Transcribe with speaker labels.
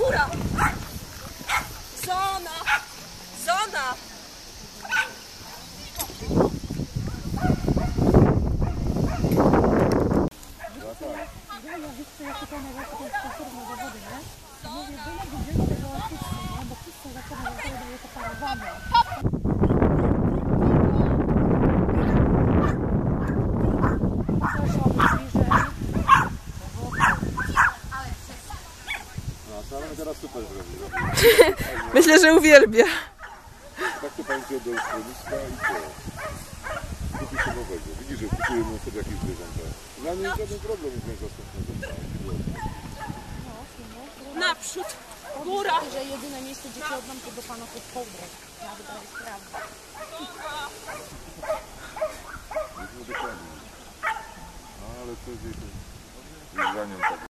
Speaker 1: Góra! Zona! Zona!
Speaker 2: Ja wiesz co, ja tutaj najlepiej to jest konserwne zawody, nie? To mówię, byle widzieli tego artysty, nie? Bo wszyscy zaczynają daje to parowane.
Speaker 3: No, teraz super zrobił.
Speaker 1: Myślę, że uwielbia.
Speaker 3: Tak to pan wziął do schroniska i co? Kupi się nowego. Widzisz, że kupujemy sobie jakieś zwierzęta. Dla mnie żaden problem jest zastępny.
Speaker 1: Naprzód! Góra!
Speaker 2: Że jedyne miejsce, gdzie się oddam, to do pana pod kołdrę. Nawet to jest prawda.
Speaker 3: Ale co jest jej to?